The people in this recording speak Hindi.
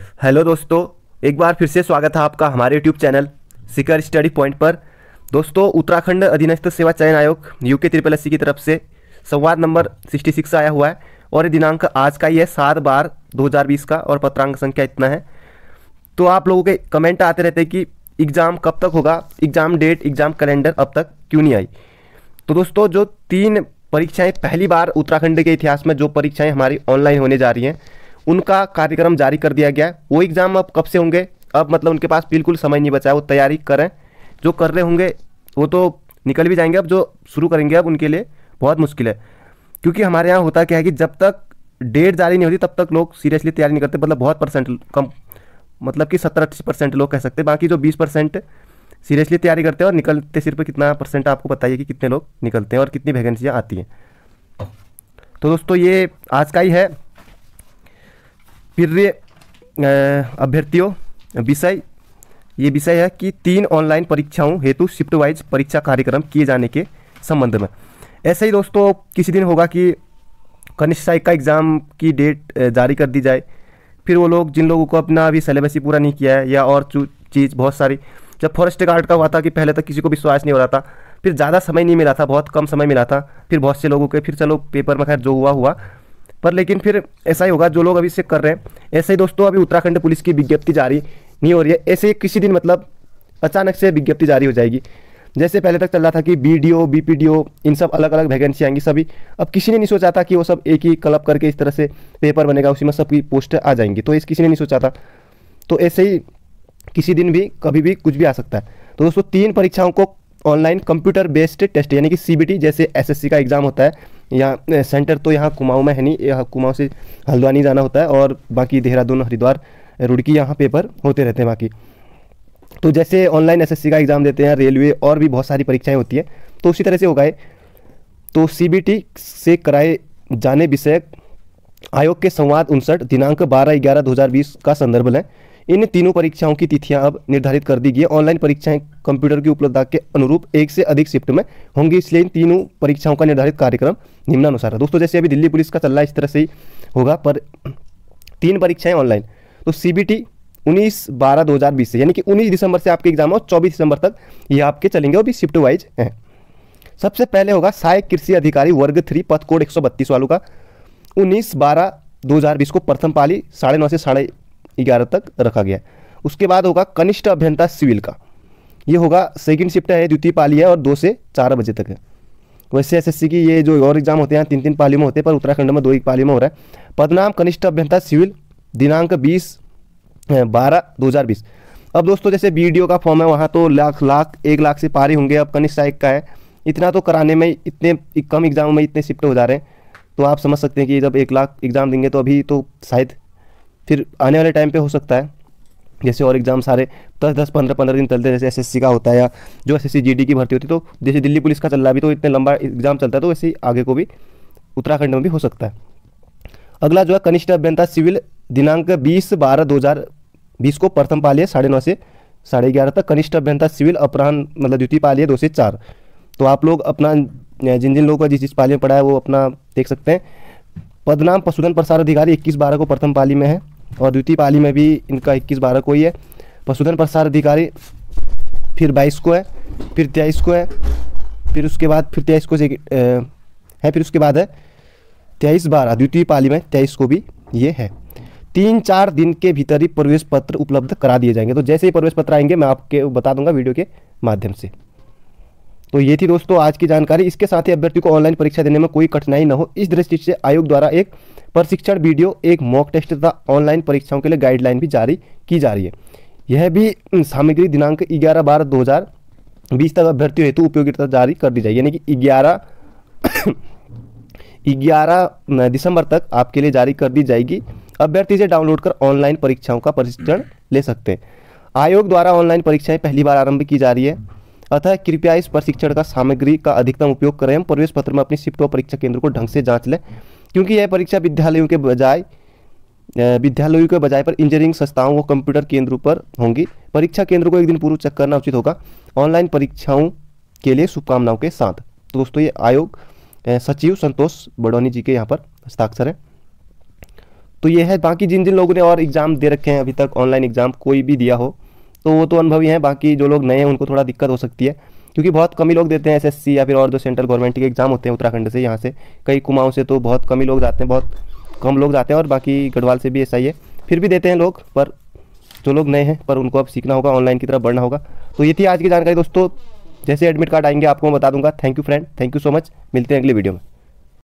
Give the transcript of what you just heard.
हेलो दोस्तों, एक बार फिर से स्वागत है आपका हमारे YouTube channel Sikar study point पर। दोस्तों, उत्तराखंड अधीनस्थ सेवा चयन आयोग यूके SSC की तरफ से संवाद नंबर 66 आया हुआ है और ये दिनांक आज का ही है 7/12/2020 का और पत्रांक संख्या इतना है। तो आप लोगों के कमेंट आते रहते हैं कि एग्ज़ाम कब तक होगा, एग्ज़ाम डेट, एग्ज़ाम कैलेंडर अब तक क्यों नहीं आई। तो दोस्तों, जो 3 परीक्षाएं पहली बार उत्तराखंड के इतिहास में जो परीक्षाएं हमारी ऑनलाइन होने जा रही हैं उनका कार्यक्रम जारी कर दिया गया है। वो एग्ज़ाम अब कब से होंगे, अब मतलब उनके पास बिल्कुल समय नहीं बचा है, वो तैयारी करें। जो कर रहे होंगे वो तो निकल भी जाएंगे, अब जो शुरू करेंगे अब उनके लिए बहुत मुश्किल है। क्योंकि हमारे यहाँ होता क्या है कि जब तक डेट जारी नहीं होती तब तक लोग सीरियसली तैयारी नहीं करते। मतलब बहुत परसेंट कम, मतलब कि 70-80% लोग कह सकते हैं। बाकी जो 20% सीरियसली तैयारी करते हैं और निकलते सिर्फ कितना परसेंट, आपको बताइए कि कितने लोग निकलते हैं और कितनी वैकेंसियाँ आती हैं। तो दोस्तों, ये आज का ही है प्रिय अभ्यर्थियों विषय। ये विषय है कि 3 ऑनलाइन परीक्षाओं हेतु शिफ्ट वाइज परीक्षा कार्यक्रम किए जाने के संबंध में। ऐसे ही दोस्तों, किसी दिन होगा कि कनिष्ठ सहायक का एग्ज़ाम की डेट जारी कर दी जाए। फिर वो लोग जिन लोगों को अपना अभी सिलेबस ही पूरा नहीं किया है या और चीज़ बहुत सारी, जब फॉरेस्ट गार्ड का हुआ था कि पहले तक किसी को विश्वास नहीं हो रहा था, फिर ज़्यादा समय नहीं मिला था, बहुत कम समय मिला था, फिर बहुत से लोगों के फिर चलो पेपर में खैर जो हुआ हुआ, पर लेकिन फिर ऐसा ही होगा जो लोग अभी से कर रहे हैं। ऐसे ही दोस्तों, अभी उत्तराखंड पुलिस की विज्ञप्ति जारी नहीं हो रही है। ऐसे ही किसी दिन मतलब अचानक से विज्ञप्ति जारी हो जाएगी। जैसे पहले तक चल रहा था कि BDO BPDO इन सब अलग अलग वैकेंसी आएंगी सभी, अब किसी ने नहीं सोचा था कि वो सब एक ही क्लब करके इस तरह से पेपर बनेगा, उसी में सबकी पोस्ट आ जाएंगी। तो इस किसी ने नहीं सोचा था। तो ऐसे ही किसी दिन भी कभी भी कुछ भी आ सकता है। तो दोस्तों, 3 परीक्षाओं को ऑनलाइन कंप्यूटर बेस्ड टेस्ट यानी कि CBT जैसे SSC का एग्ज़ाम होता है, यहाँ सेंटर तो यहाँ कुमाऊँ में है नहीं, यहाँ कुमाऊँ से हल्द्वानी जाना होता है और बाकी देहरादून, हरिद्वार, रुड़की यहाँ पेपर होते रहते हैं बाकी। तो जैसे ऑनलाइन SSC का एग्ज़ाम देते हैं, रेलवे और भी बहुत सारी परीक्षाएं होती हैं, तो उसी तरह से होगा। तो CBT से कराए जाने विषयक आयोग के संवाद 59 दिनांक 12/11/2020 का संदर्भ लें। इन तीनों परीक्षाओं की तिथियां अब निर्धारित कर दी गई है। ऑनलाइन परीक्षाएं कंप्यूटर की उपलब्धता के अनुरूप एक से अधिक शिफ्ट में होंगी, इसलिए इन तीनों परीक्षाओं का निर्धारित कार्यक्रम निम्नानुसार है। दोस्तों, जैसे अभी दिल्ली पुलिस का चल रहा है इस तरह से ही होगा, पर 3 परीक्षाएं ऑनलाइन। तो CBT 19/12/2020 से यानी कि 19 दिसंबर से आपके एग्जाम और 24 दिसंबर तक ये आपके चलेंगे और भी शिफ्ट वाइज हैं। सबसे पहले होगा सहायक कृषि अधिकारी वर्ग 3 पद कोड 132 वालों का 19/12/2020 को प्रथम पाली 9:30 से 11:30 तक रखा गया है। उसके बाद होगा कनिष्ठ अभियंता सिविल का, ये होगा सेकंड शिफ्ट है, द्वितीय पाली है और 2 से 4 बजे तक है। वैसे SSC की ये जो और एग्जाम होते हैं 3-3 पाली में होते हैं, पर उत्तराखंड में 2 पाली में हो रहा है। पदनाम कनिष्ठ अभियंता सिविल, दिनांक 20/12/2020। अब दोस्तों, जैसे BDO का फॉर्म है वहाँ तो 1 लाख से पार ही होंगे। अब कनिष्ठ सहायक का है, इतना तो कराने में इतने कम एग्जाम में इतने शिफ्ट हो जा रहे हैं, तो आप समझ सकते हैं कि जब 1 लाख एग्जाम देंगे तो अभी तो शायद फिर आने वाले टाइम पे हो सकता है जैसे और एग्जाम सारे 10-15 दिन चलते हैं, जैसे SSC का होता है या जो SSC GD की भर्ती होती है। तो जैसे दिल्ली पुलिस का चल रहा है अभी, तो इतने लंबा एग्जाम चलता है, तो वैसे ही आगे को भी उत्तराखंड में भी हो सकता है। अगला जो है कनिष्ठ अभियंता सिविल, दिनांक 20/12/2020 को प्रथम पाली है 9:30 से 11:30 तक। कनिष्ठ अभियंता सिविल अपराह्न मतलब द्वितीय पाली है 2 से 4। तो आप लोग अपना जिन लोगों का जिस पाली में पढ़ा है वो अपना देख सकते हैं। पदनाम पशुधन प्रसार अधिकारी 21/12 को प्रथम पाली में है और द्वितीय पाली में भी इनका 21/12 को ही है। पशुधन प्रसार अधिकारी फिर 22 को है, फिर 23 को है, फिर उसके बाद फिर 23 को है, फिर उसके बाद है 23/12 द्वितीय पाली में 23 को भी ये है। 3-4 दिन के भीतर ही प्रवेश पत्र उपलब्ध करा दिए जाएंगे। तो जैसे ही प्रवेश पत्र आएंगे मैं आपके बता दूंगा वीडियो के माध्यम से। तो ये थी दोस्तों आज की जानकारी। इसके साथ ही अभ्यर्थी को ऑनलाइन परीक्षा देने में कोई कठिनाई न हो, इस दृष्टि से आयोग द्वारा एक प्रशिक्षण वीडियो, एक मॉक टेस्ट तथा ऑनलाइन परीक्षाओं के लिए गाइडलाइन भी जारी की जा रही है। यह भी सामग्री दिनांक 11/12/2020 तक अभ्यर्थियों हेतु उपयोगिता जारी कर दी जाएगी, यानी कि 11 दिसंबर तक आपके लिए जारी कर दी जाएगी। अभ्यर्थी से डाउनलोड कर ऑनलाइन परीक्षाओं का प्रशिक्षण ले सकते हैं। आयोग द्वारा ऑनलाइन परीक्षाएं पहली बार आरंभ की जा रही है, अतः कृपया इस प्रशिक्षण का सामग्री का अधिकतम उपयोग करें। प्रवेश पत्र में अपनी शिफ्ट व परीक्षा केंद्र को ढंग से जांच लें, क्योंकि यह परीक्षा विद्यालयों के बजाय पर इंजीनियरिंग संस्थाओं व कंप्यूटर केंद्रों पर होंगी। परीक्षा केंद्र को एक दिन पूर्व चेक करना उचित होगा। ऑनलाइन परीक्षाओं के लिए शुभकामनाओं के साथ। तो दोस्तों, ये आयोग सचिव संतोष बडोनी जी के यहाँ पर हस्ताक्षर है। तो ये है। बाकी जिन जिन लोगों ने और एग्ज़ाम दे रखे हैं अभी तक, ऑनलाइन एग्ज़ाम कोई भी दिया हो, तो वो तो अनुभवी हैं। बाकी जो लोग नए हैं उनको थोड़ा दिक्कत हो सकती है, क्योंकि बहुत कम ही लोग देते हैं एसएससी या फिर और जो सेंट्रल गवर्नमेंट के एग्ज़ाम होते हैं उत्तराखंड से, यहाँ से कई कुमाऊँ से तो बहुत कम ही लोग जाते हैं, बहुत कम लोग जाते हैं। और बाकी गढ़वाल से भी ऐसा ही है, फिर भी देते हैं लोग, पर जो लोग नए हैं पर उनको अब सीखना होगा, ऑनलाइन की तरफ बढ़ना होगा। तो ये थी आज की जानकारी दोस्तों। जैसे एडमिट कार्ड आएंगे आपको मैं बता दूंगा। Thank you friend, thank you so much. मिलते हैं अगली वीडियो में।